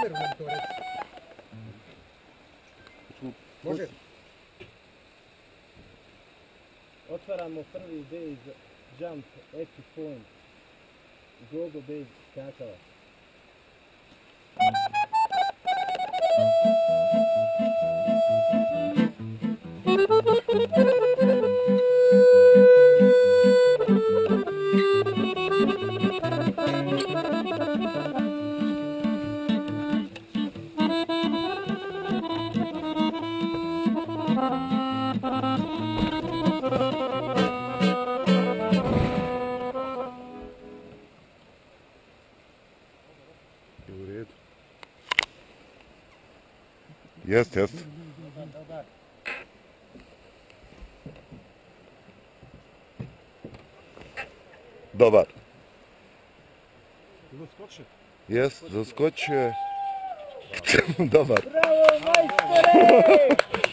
kameru nam to reći. Može? Otvaramo prvi base jump active point Gogo Base Skakavac. U redu. Jest, jest. Dobar. Jest, zaskočio je. Dobar. Bravo, majstore!